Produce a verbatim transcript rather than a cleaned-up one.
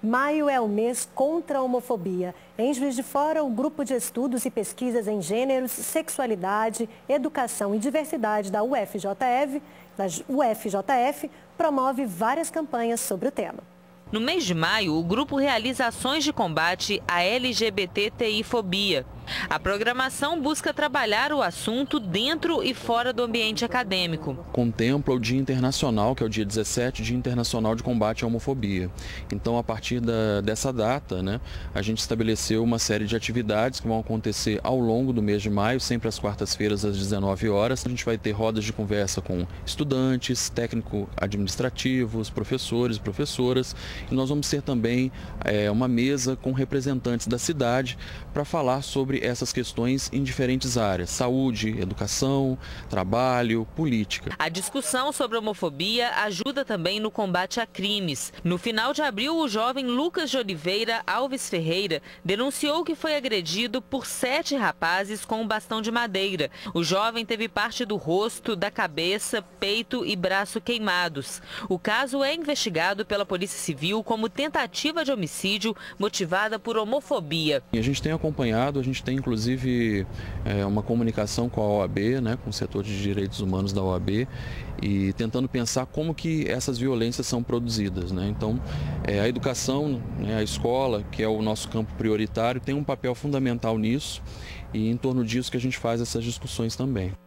Maio é o mês contra a homofobia. Em Juiz de Fora, o Grupo de Estudos e Pesquisas em Gêneros, Sexualidade, Educação e Diversidade da U F J F, da U F J F promove várias campanhas sobre o tema. No mês de maio, o grupo realiza ações de combate à L G B T T I-fobia. A programação busca trabalhar o assunto dentro e fora do ambiente acadêmico. Contempla o Dia Internacional, que é o dia dezessete, Dia Internacional de Combate à Homofobia. Então, a partir da, dessa data, né, a gente estabeleceu uma série de atividades que vão acontecer ao longo do mês de maio, sempre às quartas-feiras, às dezenove horas. A gente vai ter rodas de conversa com estudantes, técnico-administrativos, professores e professoras. E nós vamos ter também é, uma mesa com representantes da cidade para falar sobre essas questões em diferentes áreas: saúde, educação, trabalho, política. A discussão sobre homofobia ajuda também no combate a crimes. No final de abril, o jovem Lucas de Oliveira Alves Ferreira denunciou que foi agredido por sete rapazes com um bastão de madeira. O jovem teve parte do rosto, da cabeça, peito e braço queimados. O caso é investigado pela Polícia Civil como tentativa de homicídio motivada por homofobia. A gente tem acompanhado, a gente tem inclusive é, uma comunicação com a O A B, né, com o setor de direitos humanos da O A B, e tentando pensar como que essas violências são produzidas, né? Então, é, a educação, né, a escola, que é o nosso campo prioritário, tem um papel fundamental nisso, e em torno disso que a gente faz essas discussões também.